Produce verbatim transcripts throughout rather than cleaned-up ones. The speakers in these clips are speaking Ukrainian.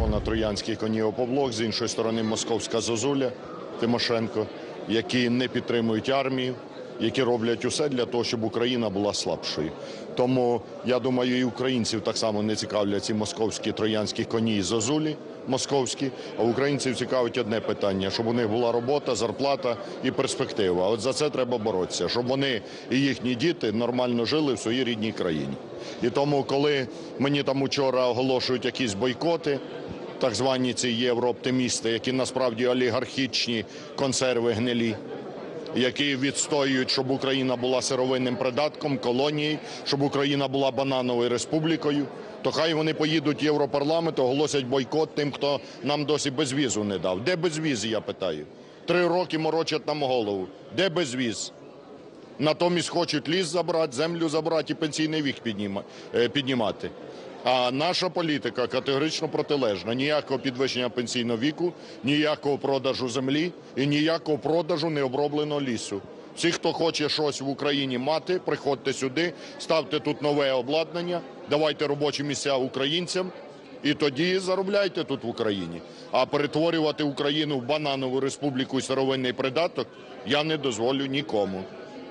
на троянський коні «Опоблок», з іншої сторони московська зозуля Тимошенко, які не підтримують армію, які роблять усе для того, щоб Україна була слабшою. Тому, я думаю, і українців так само не цікавлять ці московські троянські коні і зозулі московські, а українців цікавить одне питання, щоб у них була робота, зарплата і перспектива. От за це треба боротися, щоб вони і їхні діти нормально жили в своїй рідній країні. І тому, коли мені там учора оголошують якісь бойкоти, так звані ці єврооптимісти, які насправді олігархічні консерви гнилі, які відстоюють, щоб Україна була сировинним придатком, колонією, щоб Україна була банановою республікою, то хай вони поїдуть в Європарламент, оголосять бойкот тим, хто нам досі безвізу не дав. Де безвіз, я питаю? Три роки морочать нам голову. Де безвіз? Натомість хочуть ліс забрати, землю забрати і пенсійний вік піднімати. А наша політика категорично протилежна. Ніякого підвищення пенсійного віку, ніякого продажу землі і ніякого продажу необробленого лісу. Всі, хто хоче щось в Україні мати, приходьте сюди, ставте тут нове обладнання, давайте робочі місця українцям і тоді заробляйте тут в Україні. А перетворювати Україну в бананову республіку і сировинний придаток я не дозволю нікому.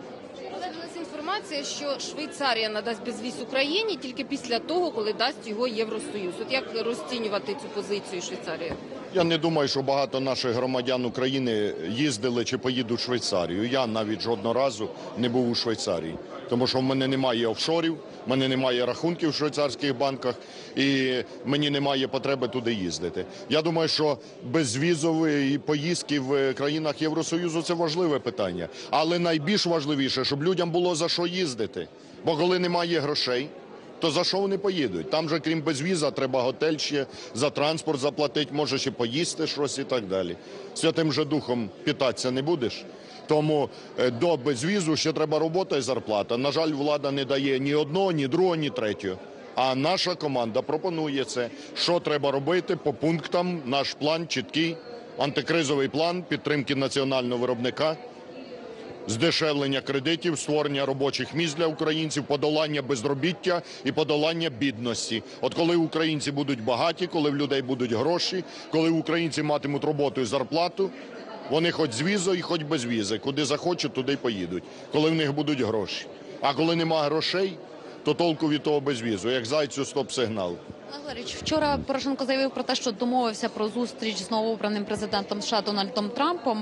Інформація, що Швейцарія надасть безвіз Україні тільки після того, коли дасть його Євросоюз. От як розцінювати цю позицію Швейцарії? Я не думаю, що багато наших громадян України їздили чи поїдуть в Швейцарію. Я навіть жодного разу не був у Швейцарії, тому що в мене немає офшорів, в мене немає рахунків в швейцарських банках і мені немає потреби туди їздити. Я думаю, що безвізові поїздки в країнах Євросоюзу – це важливе питання. Але найбільш важливіше, щоб людям було за що їздити. Бо коли немає грошей, то за що вони поїдуть? Там же, крім безвіза, треба готель ще, за транспорт заплатити, може ще поїсти щось і так далі. Святим же Духом питатися не будеш. Тому до безвізу ще треба робота і зарплата. На жаль, влада не дає ні одного, ні другого, ні третього. А наша команда пропонує це. Що треба робити по пунктам? Наш план чіткий, антикризовий план підтримки національного виробника, здешевлення кредитів, створення робочих місць для українців, подолання безробіття і подолання бідності. От коли українці будуть багаті, коли в людей будуть гроші, коли українці матимуть роботу і зарплату, вони хоч з візою, хоч без візи, куди захочуть, туди й поїдуть, коли в них будуть гроші. А коли нема грошей, то толку від того безвізу, як зайцю стоп-сигнал. Олег Валерійович, вчора Порошенко заявив про те, що домовився про зустріч з новообраним президентом США Дональдом Трампом.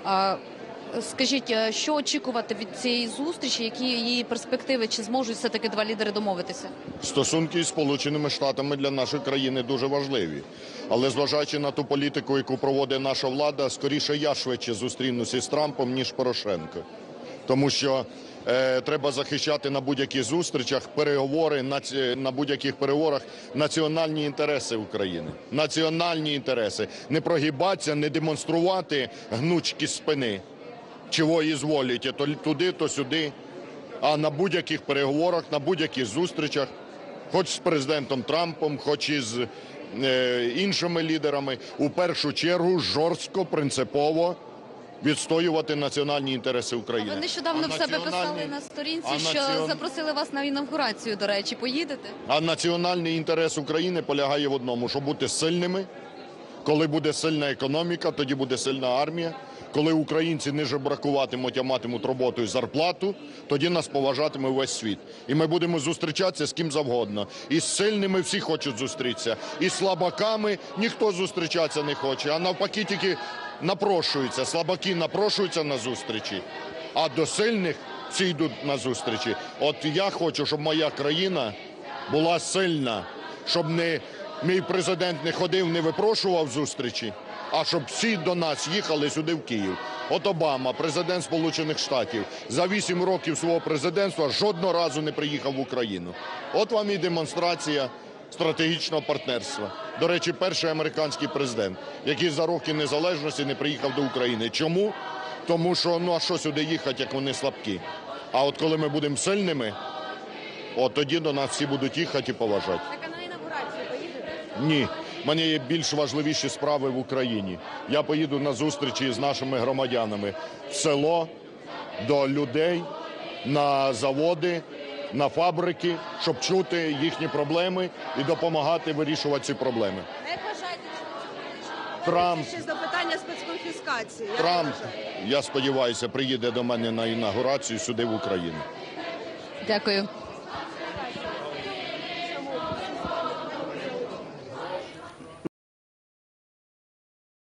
Скажіть, що очікувати від цієї зустрічі, які її перспективи, чи зможуть все-таки два лідери домовитися? Стосунки з Сполученими Штатами для нашої країни дуже важливі. Але зважаючи на ту політику, яку проводить наша влада, скоріше я швидше зустрінуся з Трампом, ніж Порошенко. Тому що е, треба захищати на будь-яких зустрічах, переговори, на, на будь-яких переговорах національні інтереси України. Національні інтереси. Не прогибатися, не демонструвати гнучки спини. Чого ізволите, то туди, то сюди, а на будь-яких переговорах, на будь-яких зустрічах, хоч з президентом Трампом, хоч із е, іншими лідерами, у першу чергу жорстко, принципово відстоювати національні інтереси України. А ви нещодавно а в себе національні... писали на сторінці, а що націон... запросили вас на інавгурацію, до речі, поїдете? А національний інтерес України полягає в одному, щоб бути сильними. Коли буде сильна економіка, тоді буде сильна армія. Коли українці не жебракуватимуть, а матимуть роботу і зарплату, тоді нас поважатиме весь світ. І ми будемо зустрічатися з ким завгодно. І з сильними всі хочуть зустрітися. І з слабаками ніхто зустрічатися не хоче. А навпаки тільки напрошуються. Слабаки напрошуються на зустрічі, а до сильних всі йдуть на зустрічі. От я хочу, щоб моя країна була сильна, щоб не... мій президент не ходив, не випрошував зустрічі, а щоб всі до нас їхали сюди в Київ. От Обама, президент Сполучених Штатів, за вісім років свого президентства жодного разу не приїхав в Україну. От вам і демонстрація стратегічного партнерства. До речі, перший американський президент, який за роки незалежності не приїхав до України. Чому? Тому що, ну а що сюди їхати, як вони слабкі? А от коли ми будемо сильними, от тоді до нас всі будуть їхати і поважати. Ні. В мене є більш важливіші справи в Україні. Я поїду на зустрічі з нашими громадянами в село, до людей, на заводи, на фабрики, щоб чути їхні проблеми і допомагати вирішувати ці проблеми. Як вважаєте, Трамп, Ще до питання спецконфіскації. Як Трамп, ви вважаєте? я сподіваюся, приїде до мене на інаугурацію сюди в Україну. Дякую.